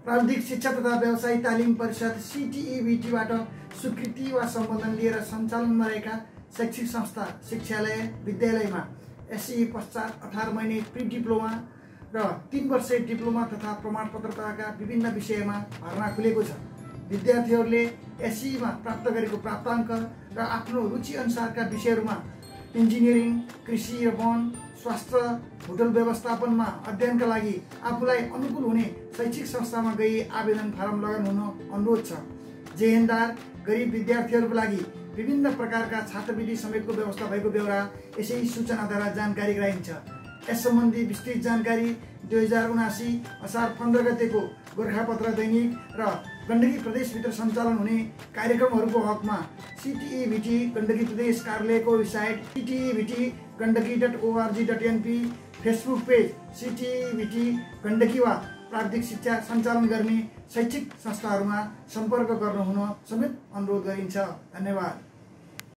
प्राविधिक शिक्षा तथा व्यवसायिक तालिम परिषद CTEVT-बाट स्वीकृति वा सम्बोधन लिएर सञ्चालनमा रहेका शैक्षिक संस्था शिक्षालय विद्यालयमा SCE पश्चात 18 महिने प्री डिप्लोमा र 3 वर्षे डिप्लोमा तथा प्रमाणपत्रका विभिन्न विषयमा भर्ना खुलेको छ। विद्यार्थीहरूले SCE मा प्राप्त गरेको प्राप्ताङ्क र आफ्नो रुचि अनुसारका विषयहरूमा इन्जिनियरिङ, कृषि र वन, स्वास्थ्य, होटल व्यवस्थापनमा अध्ययनका लागि आफूलाई अनुकूल हुने शैक्षिक संस्थामा गई आवेदन फारम लगाउन हुन अनुरोध छ। जेहेन्दार गरिब विद्यार्थीहरूको लागि विभिन्न प्रकारका छात्रवृत्ति समेतको व्यवस्था भएको बेहोरा यसै सूचनाद्वारा जानकारी गराइन्छ। यस सम्बन्धी विस्तृत जानकारी 2079 असार 15 गतेको गोरखापत्र दैनिक र गण्डकी प्रदेशभित्र सञ्चालन हुने कार्यक्रमहरूको हकमा CTEVT गण्डकी प्रदेश कार्यालयको website ctevt.gandaki.org.np, Facebook page CTEVT Gandaki वा प्राविधिक शिक्षा सञ्चालन गर्ने शैक्षिक संस्थाहरूमा सम्पर्क गर्नुहुन समेत अनुरोध गरिन्छ। धन्यवाद।